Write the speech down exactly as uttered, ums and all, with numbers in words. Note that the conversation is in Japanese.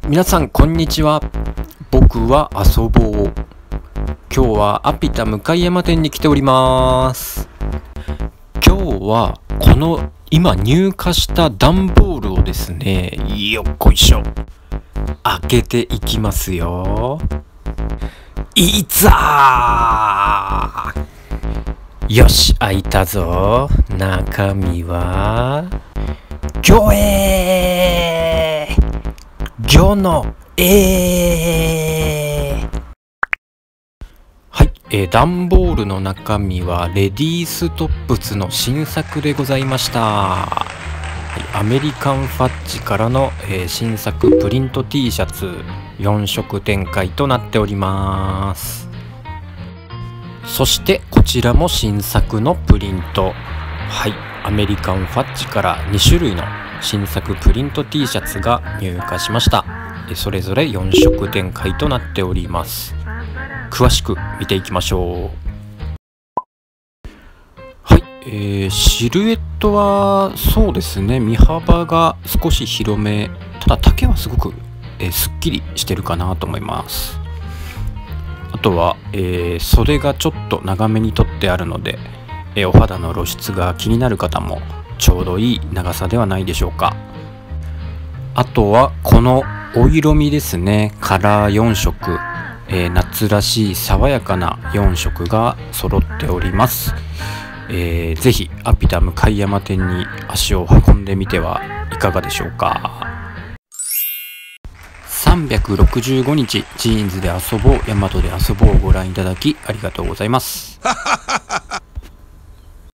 皆さんこんにちは。僕は遊ぼう。今日はアピタ向山店に来ております。今日はこの今入荷した段ボールをですね、よっこいしょ、開けていきますよ。いざー、よし、開いたぞ。中身は魚えー魚のえーはい、えー、段ボールの中身はレディーストップスの新作でございました。はい、アメリカンファッジからの、えー、新作プリント T シャツよん色展開となっております。そしてこちらも新作のプリント。はい、アメリカンファッジからに種類の新作プリント T シャツが入荷しました。それぞれよん色展開となっております。詳しく見ていきましょう。はい、えー、シルエットはそうですね、身幅が少し広め、ただ丈はすごく、えー、すっきりしてるかなと思います。あとは、えー、袖がちょっと長めに取ってあるので、えー、お肌の露出が気になる方もちょうどいい長さではないでしょうか。あとはこのお色味ですね、カラーよん色、えー、夏らしい爽やかなよん色が揃っております。えー、ぜひアピタ向山店に足を運んでみてはいかがでしょうか。さんびゃくろくじゅうごにちジーンズで遊ぼう、ヤマトで遊ぼうをご覧いただきありがとうございます。